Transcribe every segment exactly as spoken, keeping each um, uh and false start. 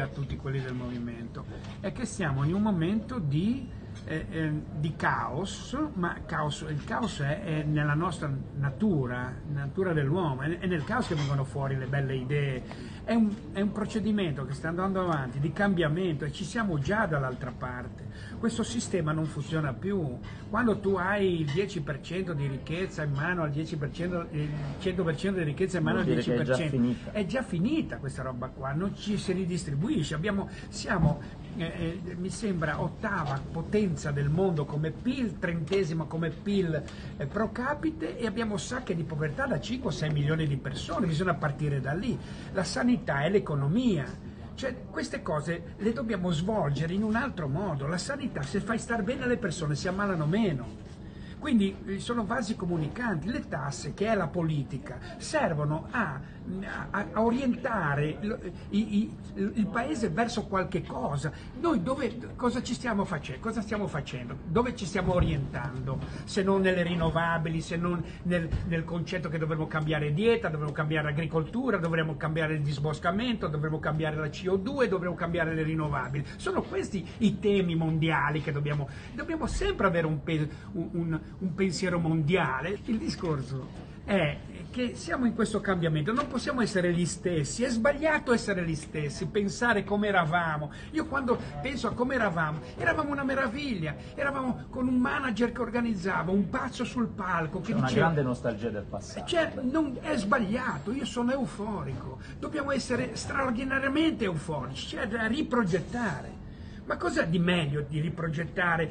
a tutti quelli del movimento è che siamo in un momento di, eh, eh, di caos, ma caos, il caos è, è nella nostra natura, natura dell'uomo, è, è nel caos che vengono fuori le belle idee. È un, è un procedimento che sta andando avanti di cambiamento e ci siamo già dall'altra parte. Questo sistema non funziona più. Quando tu hai il dieci per cento di ricchezza in mano al dieci per cento, il cento per cento di ricchezza in mano al dieci per cento, è già finita. È già finita questa roba qua, non ci si ridistribuisce. Abbiamo, siamo, eh, eh, mi sembra, ottava potenza del mondo come P I L, trentesima come P I L eh, pro capite, e abbiamo sacche di povertà da cinque o sei milioni di persone. Bisogna partire da lì. La sanità e l'economia. Cioè, queste cose le dobbiamo svolgere in un altro modo. La sanità, se fai star bene le persone, si ammalano meno. Quindi sono vasi comunicanti. Le tasse, che è la politica, servono a, a, a orientare il, il, il paese verso qualche cosa. Noi dove, cosa ci stiamo facendo? Cosa stiamo facendo? Dove ci stiamo orientando? Se non nelle rinnovabili, se non nel, nel concetto che dovremmo cambiare dieta, dovremmo cambiare agricoltura, dovremmo cambiare il disboscamento, dovremmo cambiare la C O due, dovremmo cambiare le rinnovabili. Sono questi i temi mondiali che dobbiamo... Dobbiamo sempre avere un, un, un un pensiero mondiale. Il discorso è che siamo in questo cambiamento, non possiamo essere gli stessi, è sbagliato essere gli stessi, pensare come eravamo. Io quando penso a come eravamo, eravamo una meraviglia, eravamo con un manager che organizzava, un pazzo sul palco che C'è una diceva, grande nostalgia del passato. cioè, non, è sbagliato, io sono euforico, dobbiamo essere straordinariamente euforici, cioè da riprogettare. Ma cosa di meglio di riprogettare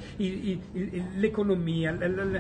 l'economia,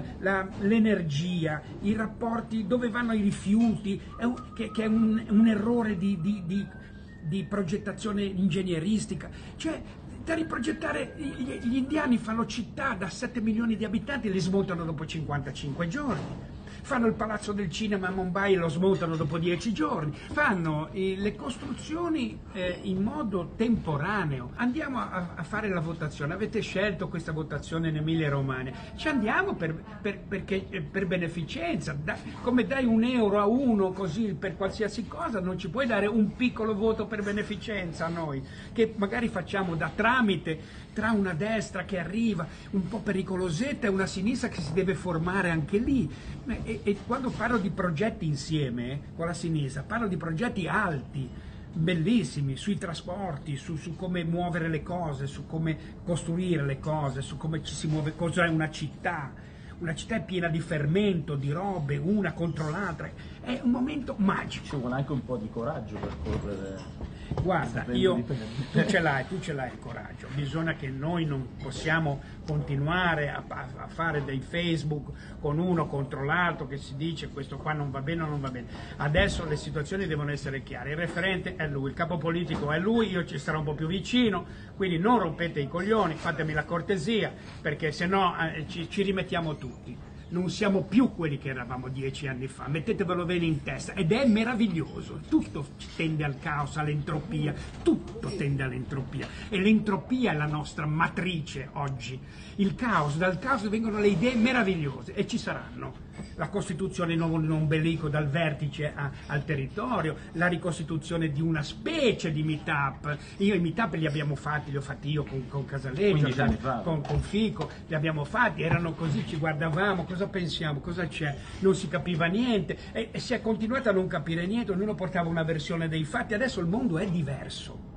l'energia, i rapporti, dove vanno i rifiuti, è un, che, che è un, un errore di, di, di, di progettazione ingegneristica. Cioè, da riprogettare, gli, gli indiani fanno città da sette milioni di abitanti e li smontano dopo cinquantacinque giorni. Fanno il palazzo del cinema a Mumbai e lo smontano dopo dieci giorni, fanno eh, le costruzioni eh, in modo temporaneo. Andiamo a, a fare la votazione, avete scelto questa votazione in Emilia Romagna, ci andiamo per, per, perché, eh, per beneficenza, da, come dai un euro a uno così per qualsiasi cosa, non ci puoi dare un piccolo voto per beneficenza a noi, che magari facciamo da tramite tra una destra che arriva un po' pericolosetta e una sinistra che si deve formare anche lì. E, e quando parlo di progetti insieme con la sinistra, parlo di progetti alti, bellissimi, sui trasporti, su, su come muovere le cose, su come costruire le cose, su come ci si muove, cos'è una città. Una città è piena di fermento, di robe, una contro l'altra, è un momento magico. Ci vuole anche un po' di coraggio per correre. Guarda, io, tu ce l'hai, tu ce l'hai il coraggio, bisogna che noi non possiamo continuare a, a fare dei Facebook con uno contro l'altro che si dice questo qua non va bene o non va bene. Adesso le situazioni devono essere chiare, il referente è lui, il capo politico è lui, io ci starò un po' più vicino, quindi non rompete i coglioni, fatemi la cortesia, perché se no eh, ci, ci rimettiamo tutti. Non siamo più quelli che eravamo dieci anni fa, mettetevelo bene in testa, ed è meraviglioso, tutto tende al caos, all'entropia, tutto tende all'entropia, e l'entropia è la nostra matrice oggi. Il caos, dal caos vengono le idee meravigliose, e ci saranno. La costituzione non un ombelico dal vertice a, al territorio, la ricostituzione di una specie di meetup. Io i meetup li abbiamo fatti, li ho fatti io con, con Casaleggio, con, con Fico, li abbiamo fatti, erano così, ci guardavamo, cosa pensiamo, cosa c'è, non si capiva niente, e, e si è continuato a non capire niente, ognuno portava una versione dei fatti, adesso il mondo è diverso.